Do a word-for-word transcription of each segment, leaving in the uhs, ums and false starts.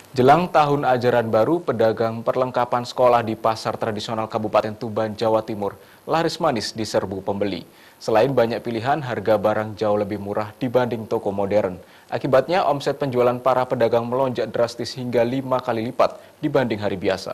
Jelang tahun ajaran baru, pedagang perlengkapan sekolah di pasar tradisional Kabupaten Tuban, Jawa Timur laris manis di serbu pembeli. Selain banyak pilihan, harga barang jauh lebih murah dibanding toko modern. Akibatnya, omset penjualan para pedagang melonjak drastis hingga lima kali lipat dibanding hari biasa.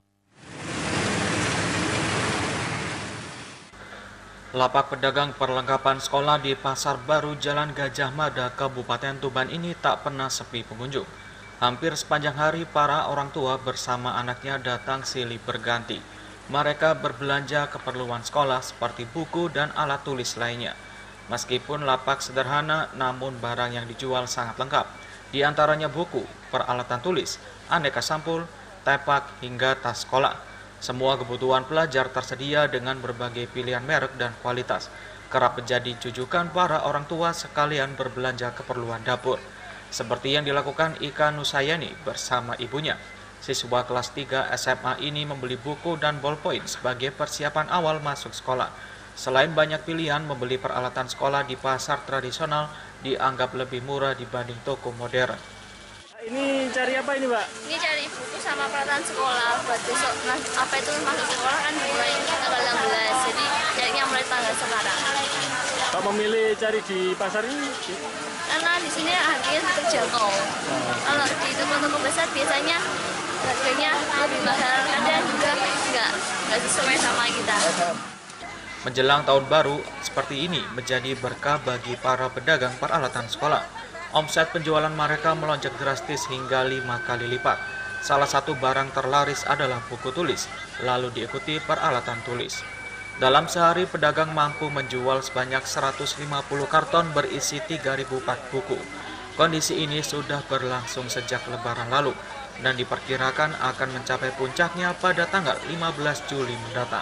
Lapak pedagang perlengkapan sekolah di Pasar Baru Jalan Gajah Mada, Kabupaten Tuban ini tak pernah sepi pengunjung. Hampir sepanjang hari para orang tua bersama anaknya datang silih berganti. Mereka berbelanja keperluan sekolah seperti buku dan alat tulis lainnya. Meskipun lapak sederhana, namun barang yang dijual sangat lengkap. Di antaranya buku, peralatan tulis, aneka sampul, tepak, hingga tas sekolah. Semua kebutuhan pelajar tersedia dengan berbagai pilihan merek dan kualitas. Kerap menjadi jujukan para orang tua sekalian berbelanja keperluan dapur. Seperti yang dilakukan Ika Nusayani bersama ibunya. Siswa kelas tiga S M A ini membeli buku dan ballpoint sebagai persiapan awal masuk sekolah. Selain banyak pilihan, membeli peralatan sekolah di pasar tradisional dianggap lebih murah dibanding toko modern. Ini cari apa ini, Mbak? Ini cari buku sama peralatan sekolah buat besok. Nah, apa itu masuk sekolah kan mulai tanggal enam belas, jadi carinya mulai tanggal sekarang. Pak memilih cari di pasar ini? Karena di sini harganya terjangkau. Kalau di toko-toko besar biasanya harganya lebih mahal, kadang juga nggak nggak sesuai sama kita. Menjelang tahun baru seperti ini menjadi berkah bagi para pedagang peralatan sekolah. Omset penjualan mereka melonjak drastis hingga lima kali lipat. Salah satu barang terlaris adalah buku tulis, lalu diikuti peralatan tulis. Dalam sehari, pedagang mampu menjual sebanyak seratus lima puluh karton berisi tiga ribu pak buku. Kondisi ini sudah berlangsung sejak Lebaran lalu dan diperkirakan akan mencapai puncaknya pada tanggal lima belas Juli mendatang.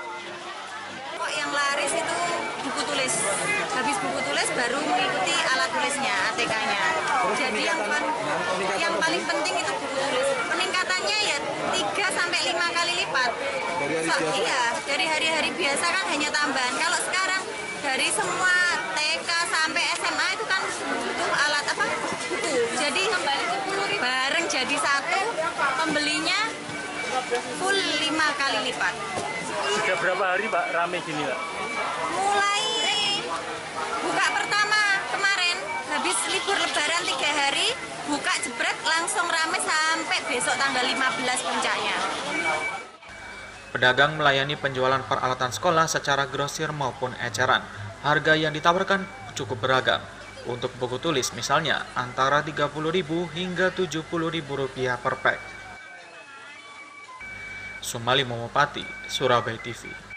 Yang laris itu buku tulis. Habis buku tulis baru mengikuti alat tulisnya, A T K-nya. Jadi yang, yang paling penting itu buku tulis. Peningkatannya ya tiga sampai lima kali lipat. Dari hari so, biasa? Iya, dari hari-hari biasa kan hanya tambahan. Kalau sekarang dari semua T K sampai S M A itu kan butuh alat apa? Buku. Jadi bareng jadi satu, pembelinya full lima kali lipat. Sudah berapa hari, Pak, rame gini, Pak? Mulai buka pertama kemarin, habis libur lebaran tiga hari, buka jebret langsung rame sampai besok tanggal lima belas puncaknya. Pedagang melayani penjualan peralatan sekolah secara grosir maupun eceran. Harga yang ditawarkan cukup beragam. Untuk buku tulis misalnya antara tiga puluh ribu rupiah hingga tujuh puluh ribu rupiah per pak. Sumali Momopati, Surabaya T V.